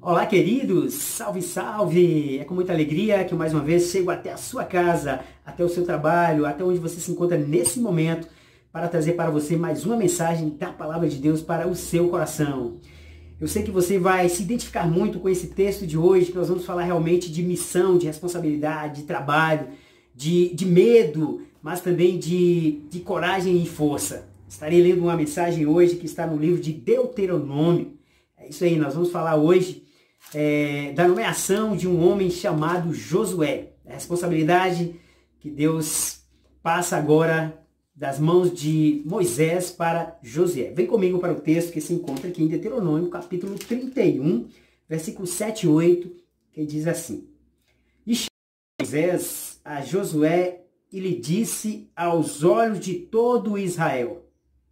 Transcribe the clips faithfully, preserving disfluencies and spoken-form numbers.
Olá, queridos! Salve, salve! É com muita alegria que eu mais uma vez chego até a sua casa, até o seu trabalho, até onde você se encontra nesse momento, para trazer para você mais uma mensagem da Palavra de Deus para o seu coração. Eu sei que você vai se identificar muito com esse texto de hoje, que nós vamos falar realmente de missão, de responsabilidade, de trabalho, de, de medo, mas também de, de coragem e força. Estarei lendo uma mensagem hoje que está no livro de Deuteronômio. É isso aí, nós vamos falar hoje é, da nomeação de um homem chamado Josué. A responsabilidade que Deus passa agora das mãos de Moisés para Josué. Vem comigo para o texto que se encontra aqui em Deuteronômio, capítulo trinta e um, versículos sete e oito, que diz assim: E chamou Moisés a Josué e lhe disse aos olhos de todo Israel: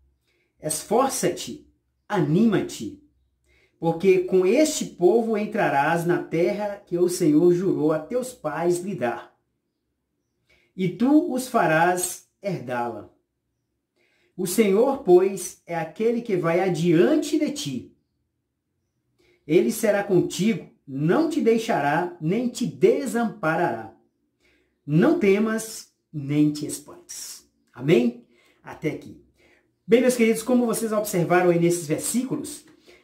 Esforça-te, anima-te, porque com este povo entrarás na terra que o Senhor jurou a teus pais lhe dar, e tu os farás herdá-la. O Senhor, pois, é aquele que vai adiante de ti. Ele será contigo, não te deixará, nem te desamparará. Não temas, nem te espantes. Amém? Até aqui. Bem, meus queridos, como vocês observaram aí nesses versículos,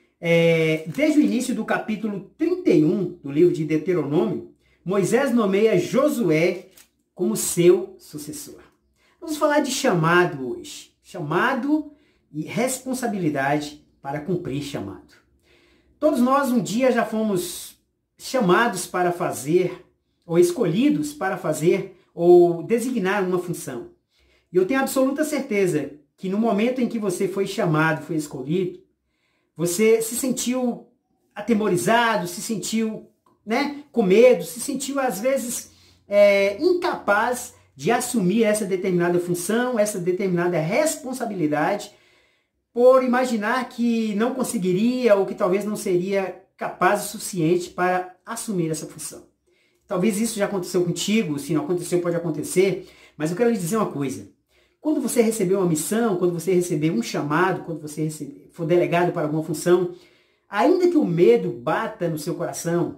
é, desde o início do capítulo trinta e um do livro de Deuteronômio, Moisés nomeia Josué como seu sucessor. Vamos falar de chamado hoje. Chamado e responsabilidade para cumprir chamado. Todos nós um dia já fomos chamados para fazer, ou escolhidos para fazer, ou designar uma função. E eu tenho absoluta certeza que no momento em que você foi chamado, foi escolhido, você se sentiu atemorizado, se sentiu, né, com medo, se sentiu às vezes é, incapaz de assumir essa determinada função, essa determinada responsabilidade, por imaginar que não conseguiria ou que talvez não seria capaz o suficiente para assumir essa função. Talvez isso já aconteceu contigo, se não aconteceu pode acontecer, mas eu quero lhe dizer uma coisa. Quando você receber uma missão, quando você receber um chamado, quando você receber, for delegado para alguma função, ainda que o medo bata no seu coração,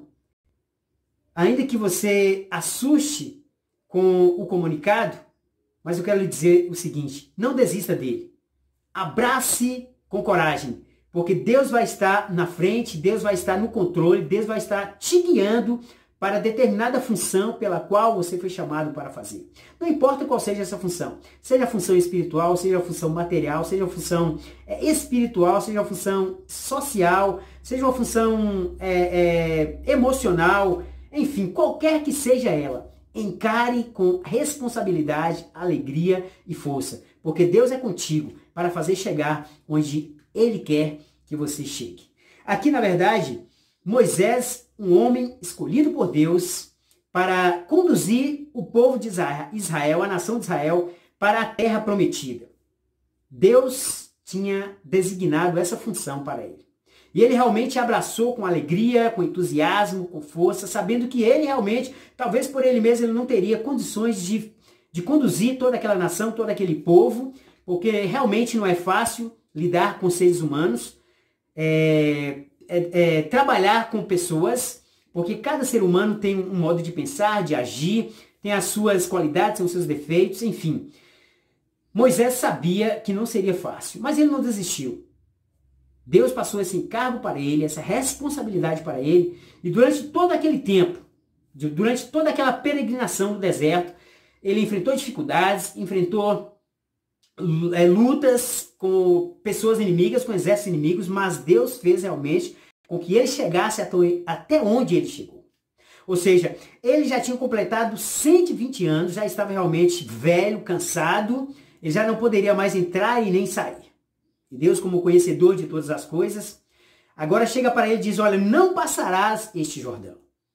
ainda que você assuste com o comunicado, mas eu quero lhe dizer o seguinte: não desista dele. Abrace com coragem, porque Deus vai estar na frente, Deus vai estar no controle, Deus vai estar te guiando para determinada função pela qual você foi chamado para fazer. Não importa qual seja essa função, seja a função espiritual, seja a função material, seja a função é, espiritual, seja a função social, seja uma função é, é, emocional, enfim, qualquer que seja ela, encare com responsabilidade, alegria e força, porque Deus é contigo para fazer chegar onde Ele quer que você chegue. Aqui, na verdade, Moisés, um homem escolhido por Deus para conduzir o povo de Israel, a nação de Israel, para a terra prometida. Deus tinha designado essa função para ele. E ele realmente abraçou com alegria, com entusiasmo, com força, sabendo que ele realmente, talvez por ele mesmo, ele não teria condições de, de conduzir toda aquela nação, todo aquele povo, porque realmente não é fácil lidar com seres humanos, é, é, é, trabalhar com pessoas, porque cada ser humano tem um modo de pensar, de agir, tem as suas qualidades, os seus defeitos, enfim. Moisés sabia que não seria fácil, mas ele não desistiu. Deus passou esse encargo para ele, essa responsabilidade para ele, e durante todo aquele tempo, durante toda aquela peregrinação no deserto, ele enfrentou dificuldades, enfrentou é, lutas com pessoas inimigas, com exércitos inimigos, mas Deus fez realmente com que ele chegasse até onde ele chegou. Ou seja, ele já tinha completado cento e vinte anos, já estava realmente velho, cansado, ele já não poderia mais entrar e nem sair. E Deus, como conhecedor de todas as coisas, agora chega para ele e diz: olha, não passarás este Jordão.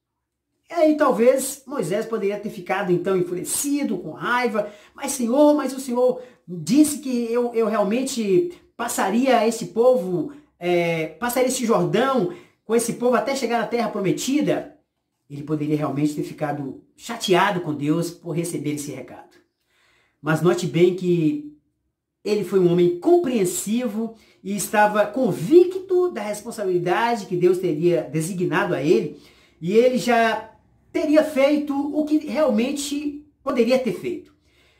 E aí talvez Moisés poderia ter ficado então enfurecido, com raiva, mas Senhor, mas o Senhor disse que eu, eu realmente passaria esse povo, é, passaria este Jordão com esse povo até chegar na terra prometida. Ele poderia realmente ter ficado chateado com Deus por receber esse recado. Mas note bem que ele foi um homem compreensivo e estava convicto fruto da responsabilidade que Deus teria designado a ele, e ele já teria feito o que realmente poderia ter feito.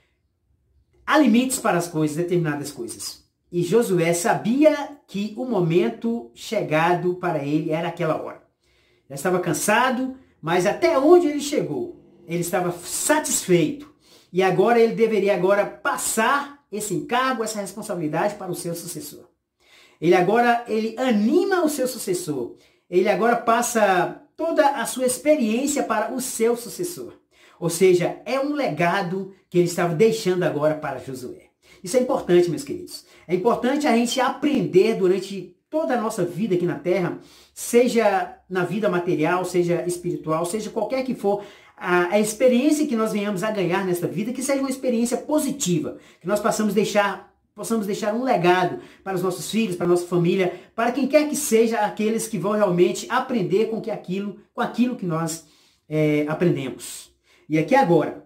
Há limites para as coisas, determinadas coisas. E Josué sabia que o momento chegado para ele era aquela hora. Já estava cansado, mas até onde ele chegou, ele estava satisfeito. E agora ele deveria agora passar esse encargo, essa responsabilidade para o seu sucessor. Ele agora ele anima o seu sucessor. Ele agora passa toda a sua experiência para o seu sucessor. Ou seja, é um legado que ele estava deixando agora para Josué. Isso é importante, meus queridos. É importante a gente aprender durante toda a nossa vida aqui na Terra, seja na vida material, seja espiritual, seja qualquer que for a, a experiência que nós venhamos a ganhar nesta vida, que seja uma experiência positiva, que nós possamos deixar, possamos deixar um legado para os nossos filhos, para a nossa família, para quem quer que seja aqueles que vão realmente aprender com, que aquilo, com aquilo que nós é, aprendemos. E aqui agora,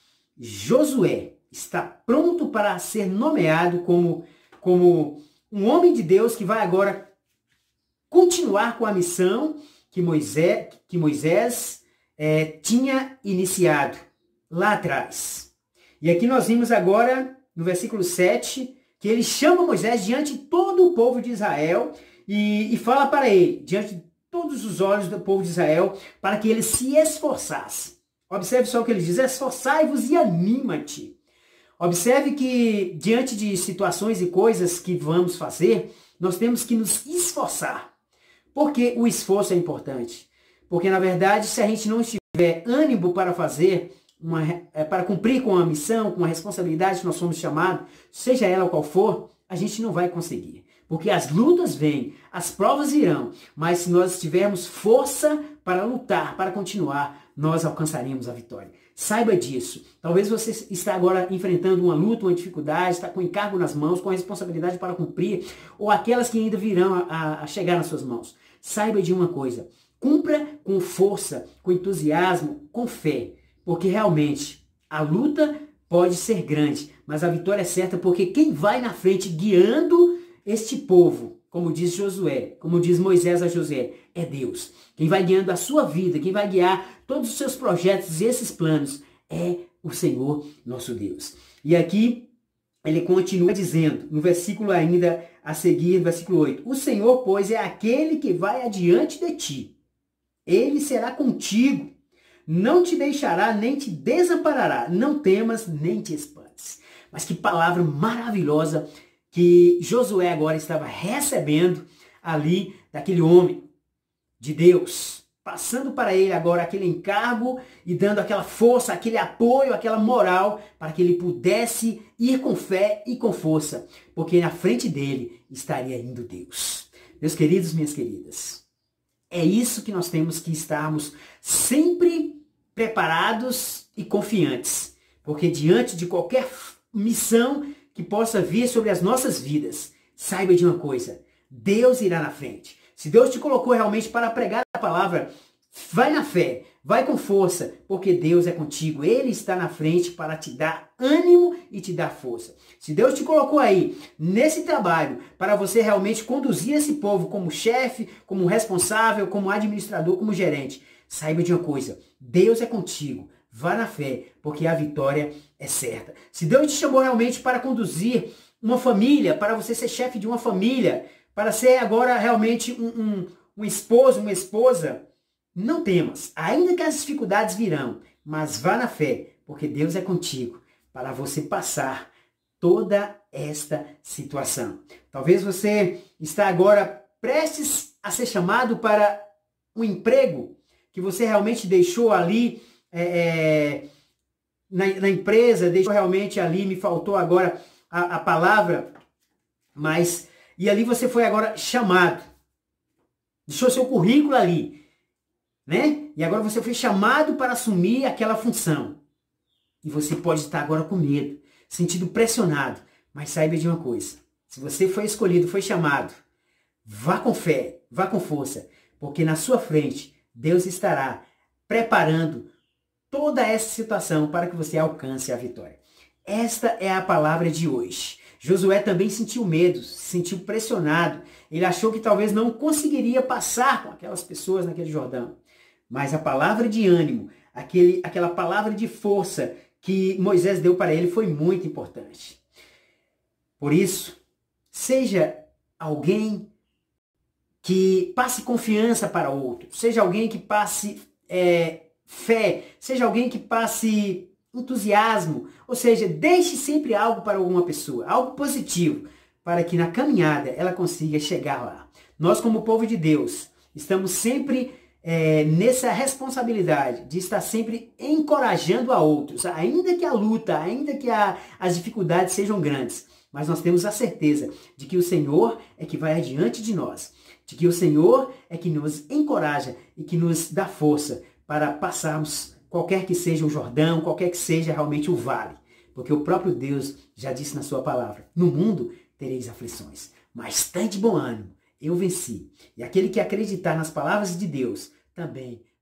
Josué está pronto para ser nomeado como, como um homem de Deus que vai agora continuar com a missão que Moisés, que Moisés é, tinha iniciado lá atrás. E aqui nós vimos agora, no versículo sete, que ele chama Moisés diante de todo o povo de Israel e, e fala para ele, diante de todos os olhos do povo de Israel, para que ele se esforçasse. Observe só o que ele diz, esforçai-vos e anima-te. Observe que diante de situações e coisas que vamos fazer, nós temos que nos esforçar. Por que o esforço é importante? Porque, na verdade, se a gente não tiver ânimo para fazer, uma, para cumprir com a missão, com a responsabilidade que nós somos chamados, seja ela qual for, a gente não vai conseguir. Porque as lutas vêm, as provas virão, mas se nós tivermos força para lutar, para continuar, nós alcançaremos a vitória. Saiba disso. Talvez você está agora enfrentando uma luta, uma dificuldade, está com encargo nas mãos, com a responsabilidade para cumprir, ou aquelas que ainda virão a, a chegar nas suas mãos. Saiba de uma coisa, cumpra com força, com entusiasmo, com fé, porque realmente a luta pode ser grande, mas a vitória é certa, porque quem vai na frente guiando este povo, como diz Josué, como diz Moisés a Josué, é Deus. Quem vai guiando a sua vida, quem vai guiar todos os seus projetos e esses planos é o Senhor nosso Deus. E aqui ele continua dizendo, no versículo ainda a seguir, versículo oito, o Senhor, pois, é aquele que vai adiante de ti. Ele será contigo, não te deixará nem te desamparará, não temas nem te espantes. Mas que palavra maravilhosa que Josué agora estava recebendo ali daquele homem de Deus, passando para ele agora aquele encargo e dando aquela força, aquele apoio, aquela moral para que ele pudesse ir com fé e com força, porque na frente dele estaria indo Deus. Meus queridos, minhas queridas, é isso que nós temos que estarmos sempre preparados e confiantes, porque diante de qualquer missão que possa vir sobre as nossas vidas, saiba de uma coisa, Deus irá na frente. Se Deus te colocou realmente para pregar a palavra, vai na fé, vai com força, porque Deus é contigo. Ele está na frente para te dar ânimo e te dar força. Se Deus te colocou aí, nesse trabalho, para você realmente conduzir esse povo como chefe, como responsável, como administrador, como gerente, saiba de uma coisa, Deus é contigo. Vá na fé, porque a vitória é certa. Se Deus te chamou realmente para conduzir uma família, para você ser chefe de uma família, para ser agora realmente um, um, um esposo, uma esposa, não temas, ainda que as dificuldades virão, mas vá na fé, porque Deus é contigo, para você passar toda esta situação. Talvez você está agora prestes a ser chamado para um emprego que você realmente deixou ali é, é, na, na empresa, deixou realmente ali, me faltou agora a, a palavra, mas... E ali você foi agora chamado. Deixou seu currículo ali. Né? E agora você foi chamado para assumir aquela função. E você pode estar agora com medo, sentindo pressionado. Mas saiba de uma coisa. Se você foi escolhido, foi chamado, vá com fé, vá com força. Porque na sua frente, Deus estará preparando toda essa situação para que você alcance a vitória. Esta é a palavra de hoje. Josué também sentiu medo, se sentiu pressionado. Ele achou que talvez não conseguiria passar com aquelas pessoas naquele Jordão. Mas a palavra de ânimo, aquele, aquela palavra de força que Moisés deu para ele foi muito importante. Por isso, seja alguém que passe confiança para outro, seja alguém que passe é, fé, seja alguém que passe entusiasmo, ou seja, deixe sempre algo para alguma pessoa, algo positivo, para que na caminhada ela consiga chegar lá. Nós, como povo de Deus, estamos sempre é, nessa responsabilidade de estar sempre encorajando a outros, ainda que a luta, ainda que a, as dificuldades sejam grandes, mas nós temos a certeza de que o Senhor é que vai adiante de nós, de que o Senhor é que nos encoraja e que nos dá força para passarmos qualquer que seja o Jordão, qualquer que seja realmente o vale. Porque o próprio Deus já disse na sua palavra, no mundo tereis aflições, mas tende bom ânimo, eu venci. E aquele que acreditar nas palavras de Deus também